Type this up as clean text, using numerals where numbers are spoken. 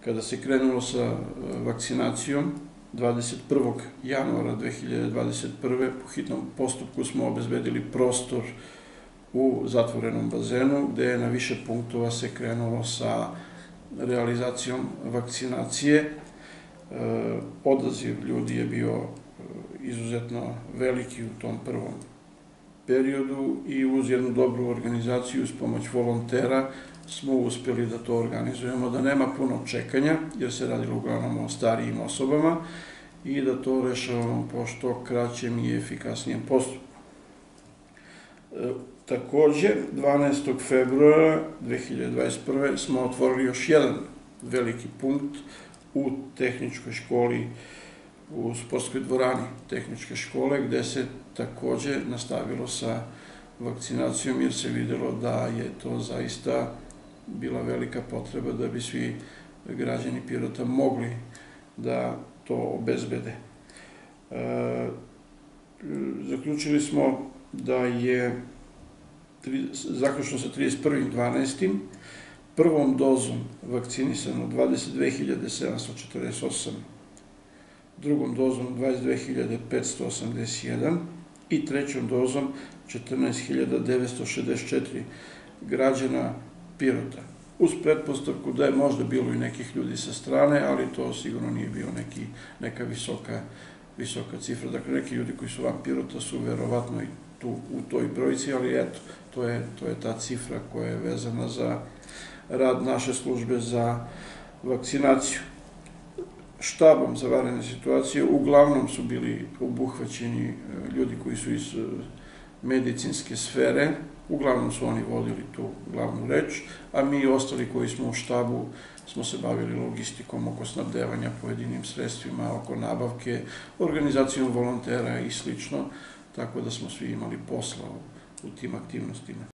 Kada se krenulo sa vakcinacijom, 21. januara 2021. po hitnom postupku smo obezbedili prostor u zatvorenom bazenu, gde je na više punktova se krenulo sa realizacijom vakcinacije. Odaziv ljudi je bio izuzetno veliki u tom prvom periodu i uz jednu dobru organizaciju, uz pomoć volontera, smo uspeli da to organizujemo, da nema puno čekanja, jer se radilo uglavnom o starijim osobama, i da to rešavamo po što kraćem i efikasnijem postupku. Takođe, 12. februara 2021. smo otvorili još jedan veliki punkt u tehničkoj školi, u sportskoj dvorani tehničke škole, gde se takođe nastavilo sa vakcinacijom, jer se videlo da je to zaista bila velika potreba da bi svi građani Pirota mogli da to obezbede. Zaključili smo da je zaključno sa 31.12. prvom dozom vakcinisano 22.748, drugom dozom 22.581 i trećom dozom 14.964 građana Pirota. Uz pretpostavku da je možda bilo i nekih ljudi sa strane, ali to sigurno nije bio neka visoka cifra. Dakle, neki ljudi koji su van Pirota su verovatno i tu u toj brojici, ali eto, to je ta cifra koja je vezana za rad naše službe za vakcinaciju. Štabom za vanredne situacije uglavnom su bili obuhvaćeni ljudi koji su iz medicinske sfere, uglavnom su oni vodili tu glavnu reč, a mi ostali koji smo u štabu smo se bavili logistikom oko snabdevanja pojedinim sredstvima, oko nabavke, organizacijom volontera i slično, tako da smo svi imali posla u tim aktivnostima.